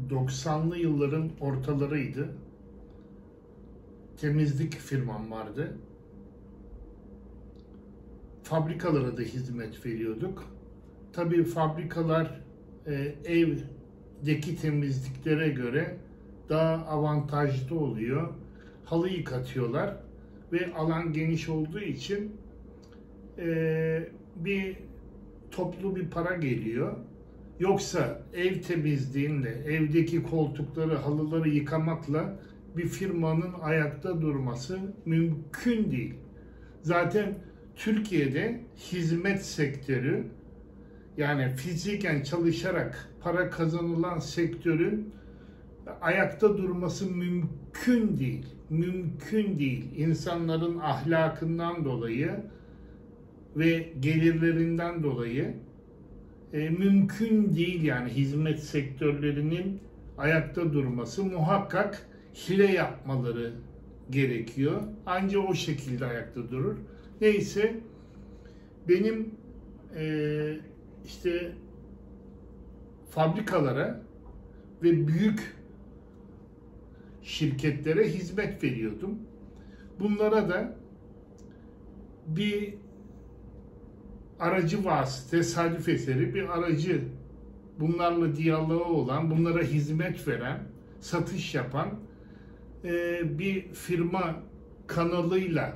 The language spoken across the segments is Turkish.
90'lı yılların ortalarıydı. Temizlik firmam vardı. Fabrikalara da hizmet veriyorduk. Tabii fabrikalar evdeki temizliklere göre daha avantajlı oluyor. Halı yıkatıyorlar ve alan geniş olduğu için bir toplu bir para geliyor. Yoksa ev temizliğinde evdeki koltukları, halıları yıkamakla bir firmanın ayakta durması mümkün değil. Zaten Türkiye'de hizmet sektörü, yani fiziken çalışarak para kazanılan sektörün ayakta durması mümkün değil. Mümkün değil. İnsanların ahlakından dolayı ve gelirlerinden dolayı mümkün değil, yani hizmet sektörlerinin ayakta durması. Muhakkak hile yapmaları gerekiyor. Ancak o şekilde ayakta durur. Neyse, benim işte fabrikalara ve büyük şirketlere hizmet veriyordum. Bunlara da bir aracı vasıta, tesadüf eseri bir aracı, bunlarla diyaloğu olan, bunlara hizmet veren, satış yapan bir firma kanalıyla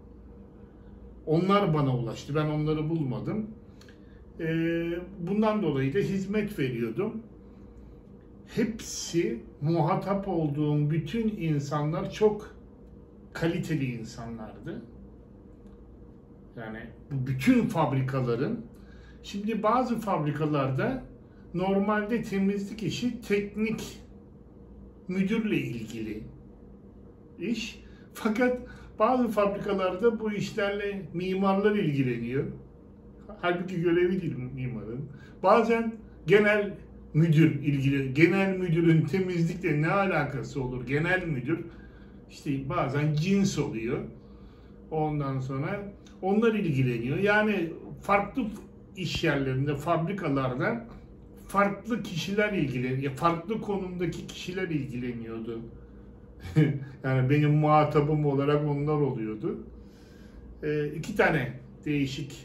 onlar bana ulaştı. Ben onları bulmadım. Bundan dolayı da hizmet veriyordum. Hepsi, muhatap olduğum bütün insanlar çok kaliteli insanlardı. Yani bu bütün fabrikaların, şimdi bazı fabrikalarda normalde temizlik işi teknik müdürle ilgili iş. Fakat bazı fabrikalarda bu işlerle mimarlar ilgileniyor. Halbuki görevi değil mimarın. Bazen genel müdür ilgili. Genel müdürün temizlikle ne alakası olur? Genel müdür işte bazen cins oluyor. Ondan sonra onlar ilgileniyor. Yani farklı iş yerlerinde, fabrikalarda farklı kişiler ilgileniyor. Farklı konumdaki kişiler ilgileniyordu. Yani benim muhatabım olarak onlar oluyordu. İki tane değişik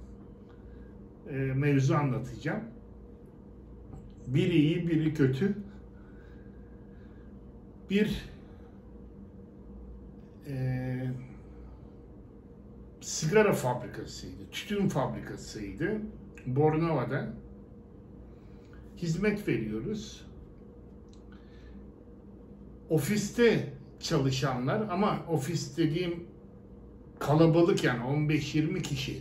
mevzu anlatacağım. Biri iyi, biri kötü. Bir sigara fabrikasıydı, tütün fabrikasıydı. Bornova'da hizmet veriyoruz. Ofiste çalışanlar, ama ofis dediğim kalabalık, yani 15-20 kişi.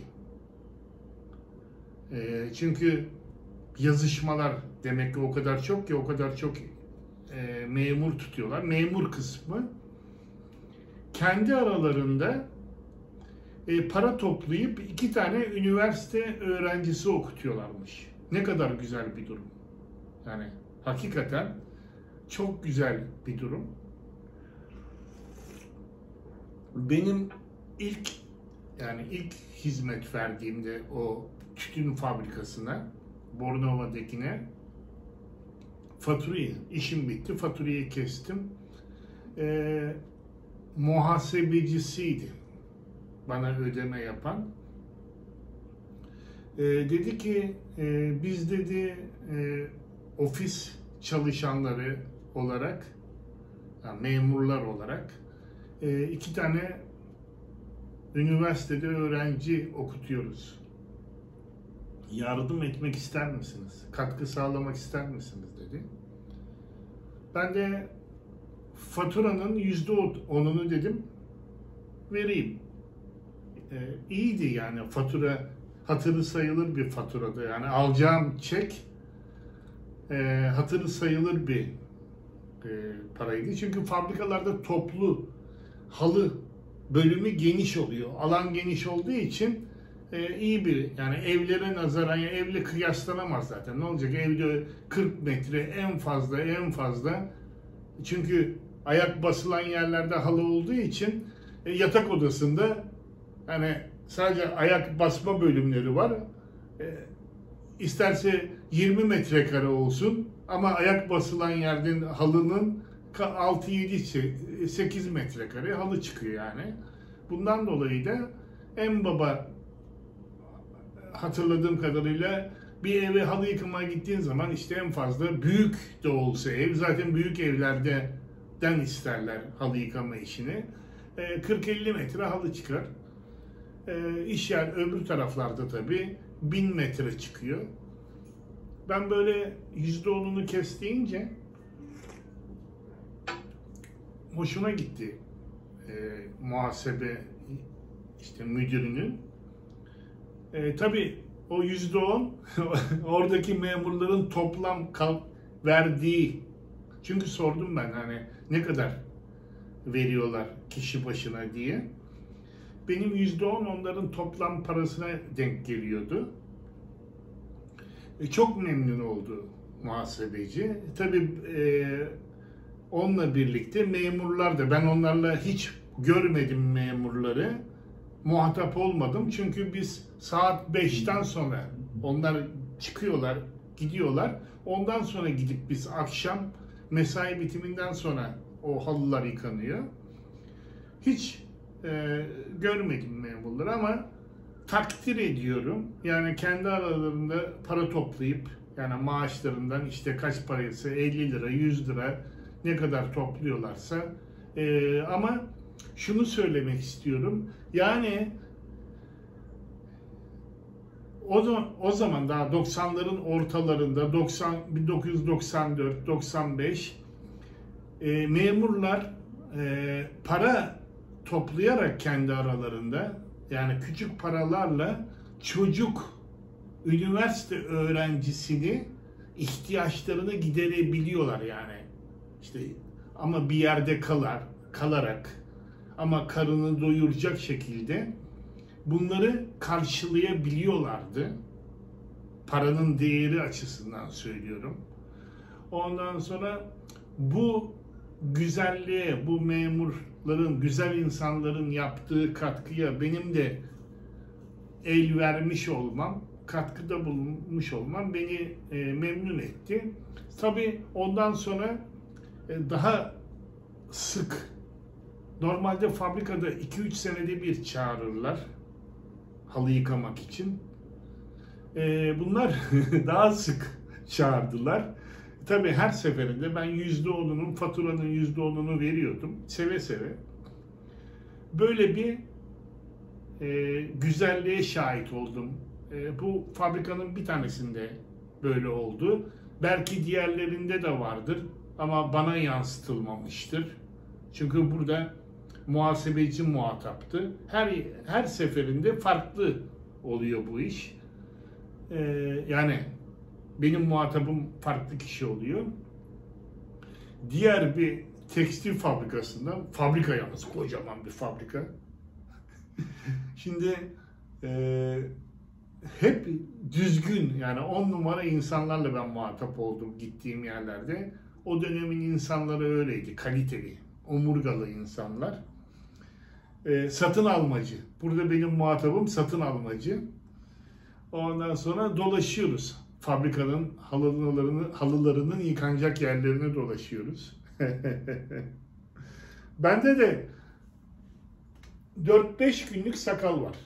Çünkü yazışmalar demek ki o kadar çok ki, o kadar çok memur tutuyorlar. Memur kısmı kendi aralarında para toplayıp 2 tane üniversite öğrencisi okutuyorlarmış. Ne kadar güzel bir durum. Yani hakikaten çok güzel bir durum. Benim ilk hizmet verdiğimde o tütün fabrikasına, Bornova'dakine, faturayı, işim bitti, faturayı kestim. Muhasebecisiydi bana ödeme yapan. Dedi ki biz dedi ofis çalışanları olarak, yani memurlar olarak 2 tane üniversitede öğrenci okutuyoruz. Yardım etmek ister misiniz? Katkı sağlamak ister misiniz dedi. Ben de faturanın %10'unu dedim vereyim. İyiydi yani, fatura hatırı sayılır bir faturada, yani alacağım çek hatırı sayılır bir paraydı. Çünkü fabrikalarda toplu halı bölümü geniş oluyor. Alan geniş olduğu için iyi bir, yani evlere nazaran, yani evle kıyaslanamaz zaten. Ne olacak? Evde 40 metre en fazla. Çünkü ayak basılan yerlerde halı olduğu için yatak odasında yani sadece ayak basma bölümleri var. İsterse 20 metrekare olsun, Ama ayak basılan yerden halının 6-7-8 metrekare halı çıkıyor yani. Bundan dolayı da en baba hatırladığım kadarıyla bir eve halı yıkamaya gittiğin zaman işte en fazla büyük de olsa ev, zaten büyük evlerden isterler halı yıkama işini. 40-50 metre halı çıkar. İş yer öbür taraflarda tabii 1000 metre çıkıyor. Ben böyle %10'unu kes deyince hoşuma gitti muhasebe işte müdürünün. Tabii o %10 oradaki memurların toplam verdiği, çünkü sordum ben hani ne kadar veriyorlar kişi başına diye. Benim %10 onların toplam parasına denk geliyordu. Çok memnun oldu muhasebeci. Tabii onunla birlikte memurlar da, ben onlarla hiç görmedim memurları. Muhatap olmadım çünkü biz saat 5'ten sonra onlar çıkıyorlar, gidiyorlar. Ondan sonra gidip biz akşam mesai bitiminden sonra o halılar yıkanıyor. Hiç görmedim memurları ama takdir ediyorum. Yani kendi aralarında para toplayıp, yani maaşlarından işte kaç paraysa 50 lira, 100 lira ne kadar topluyorlarsa ama şunu söylemek istiyorum. Yani o zaman daha 90'ların ortalarında 1994, 95 memurlar para toplayarak kendi aralarında, yani küçük paralarla üniversite öğrencisini ihtiyaçlarını giderebiliyorlar yani. İşte ama bir yerde kalarak ama karını doyuracak şekilde bunları karşılayabiliyorlardı. Paranın değeri açısından söylüyorum. Ondan sonra bu güzelliğe, bu memurların, güzel insanların yaptığı katkıya benim de el vermiş olmam, katkıda bulunmuş olmam beni memnun etti. Tabii ondan sonra daha sık, normalde fabrikada 2-3 senede bir çağırırlar halı yıkamak için. Bunlar daha sık çağırdılar. Tabii her seferinde ben faturanın %10'unu veriyordum. Seve seve. Böyle bir güzelliğe şahit oldum. Bu fabrikanın bir tanesinde böyle oldu. Belki diğerlerinde de vardır ama bana yansıtılmamıştır. Çünkü burada muhasebeci muhataptı. Her seferinde farklı oluyor bu iş. Yani benim muhatabım farklı kişi oluyor. Diğer bir tekstil fabrikasında, fabrika yalnız kocaman bir fabrika. Şimdi hep düzgün, yani 10 numara insanlarla ben muhatap oldum gittiğim yerlerde. O dönemin insanları öyleydi, kaliteli, omurgalı insanlar. Satın almacı. Burada benim muhatabım satın almacı. Ondan sonra dolaşıyoruz. Fabrikanın halılarının yıkanacak yerlerine dolaşıyoruz. Bende de 4-5 günlük sakal var.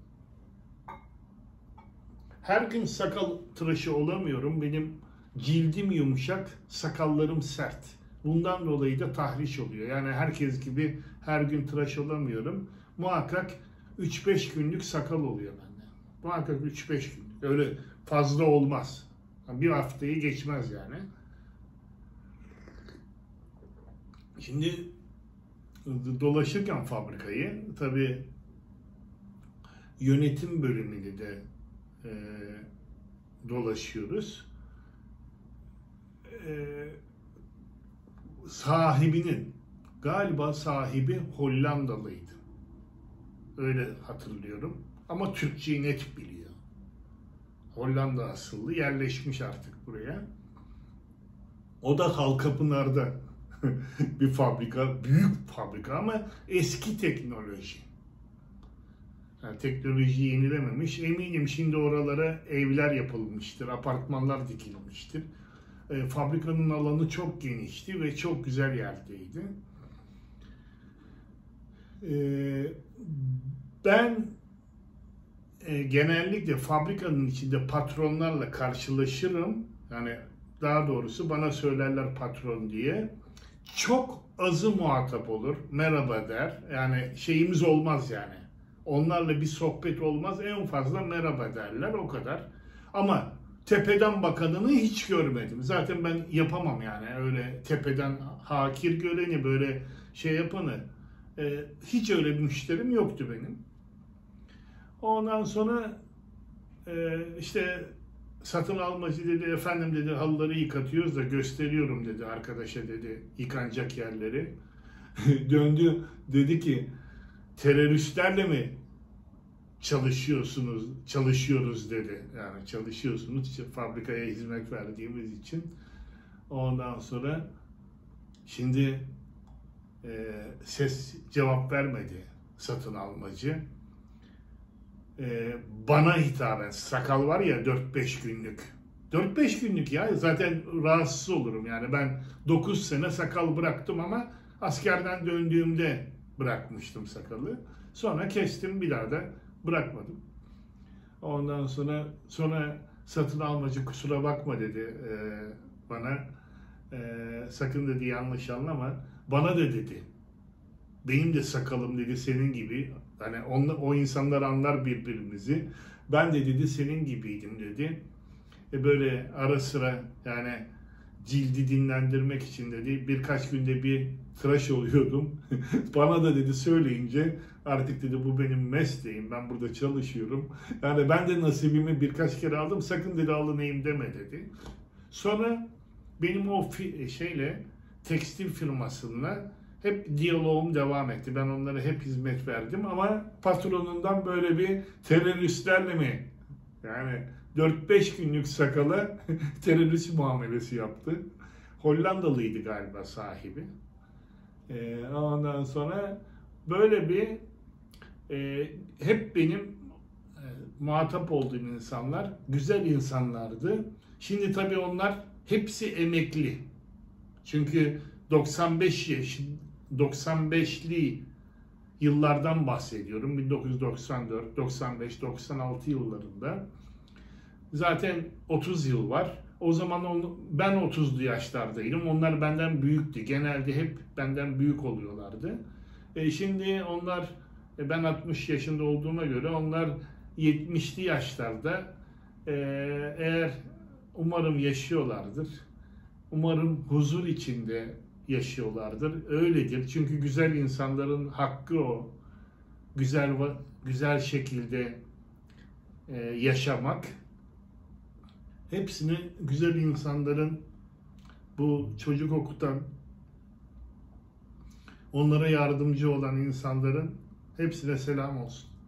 Her gün sakal tıraşı olamıyorum. Benim cildim yumuşak, sakallarım sert. Bundan dolayı da tahriş oluyor. Yani herkes gibi her gün tıraş olamıyorum. Muhakkak 3-5 günlük sakal oluyor bende. Muhakkak 3-5 gün. Öyle fazla olmaz. Bir haftayı geçmez yani. Şimdi dolaşırken fabrikayı, tabii yönetim bölümünde de dolaşıyoruz. Galiba sahibi Hollandalıydı. Öyle hatırlıyorum. Ama Türkçeyi net biliyor. Hollanda asıllı, yerleşmiş artık buraya. O da Halkapınar'da bir fabrika, büyük fabrika ama eski teknoloji. Yani teknoloji yenilememiş. Eminim şimdi oralara evler yapılmıştır, apartmanlar dikilmiştir. Fabrikanın alanı çok genişti ve çok güzel yerdeydi. Ben genellikle fabrikanın içinde patronlarla karşılaşırım. Yani daha doğrusu bana söylerler patron diye. Çok azı muhatap olur. Merhaba der. Yani şeyimiz olmaz yani. Onlarla bir sohbet olmaz. En fazla merhaba derler, o kadar. Ama tepeden bakanını hiç görmedim. Zaten ben yapamam yani. Öyle tepeden hakir göreni, böyle şey yapanı. Hiç öyle bir müşterim yoktu benim. Ondan sonra işte satın almacı dedi, efendim dedi, halıları yıkatıyoruz da gösteriyorum dedi arkadaşa dedi, yıkanacak yerleri. Döndü dedi ki, teröristlerle mi çalışıyoruz dedi. Yani çalışıyorsunuz, fabrikaya hizmet verdiğimiz için. Ondan sonra şimdi ses cevap vermedi satın almacı. Bana hitaben, sakal var ya 4-5 günlük. 4-5 günlük ya, zaten rahatsız olurum yani. Ben 9 sene sakal bıraktım ama askerden döndüğümde bırakmıştım sakalı. Sonra kestim, bir daha da bırakmadım. Ondan sonra satın almacı kusura bakma dedi bana. Sakın dedi yanlış anlama. Bana da dedi. Benim de sakalım dedi senin gibi. Hani o insanlar anlar birbirimizi. Ben de dedi senin gibiydim dedi. Böyle ara sıra yani cildi dinlendirmek için dedi birkaç günde bir tıraş oluyordum. Bana da dedi söyleyince artık dedi bu benim mesleğim. Ben burada çalışıyorum. Yani ben de nasibimi birkaç kere aldım. Sakın dedi alınayım deme dedi. Sonra benim o tekstil firmasıyla hep diyaloğum devam etti. Ben onlara hep hizmet verdim ama patronundan böyle bir teröristlerle mi? Yani 4-5 günlük sakala terörist muamelesi yaptı. Hollandalıydı galiba sahibi. Ondan sonra böyle bir hep benim muhatap olduğum insanlar güzel insanlardı. Şimdi tabii onlar hepsi emekli. Çünkü 95'li yıllardan bahsediyorum. 1994, 95, 96 yıllarında. Zaten 30 yıl var. O zaman ben 30'lu yaşlardaydım. Onlar benden büyüktü. Genelde hep benden büyük oluyorlardı. Şimdi onlar, ben 60 yaşında olduğuma göre onlar 70'li yaşlarda. Eğer umarım yaşıyorlardır. Umarım huzur içinde yaşıyorlardır. Öyledir. Çünkü güzel insanların hakkı o. Güzel şekilde yaşamak. Hepsini güzel insanların, bu çocuk okutan, onlara yardımcı olan insanların hepsine selam olsun.